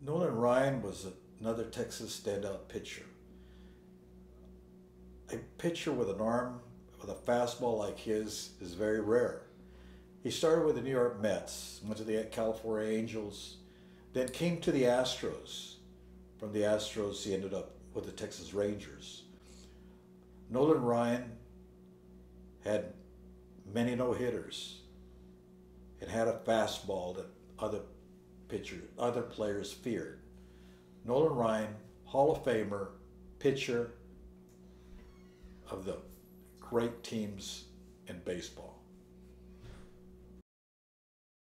Nolan Ryan was another Texas standout pitcher. A pitcher with an arm with a fastball like his is very rare. He started with the New York Mets, went to the California Angels, then came to the Astros. From the Astros, he ended up with the Texas Rangers. Nolan Ryan had many no-hitters and had a fastball that other players feared. Nolan Ryan, Hall of Famer, pitcher of the great teams in baseball.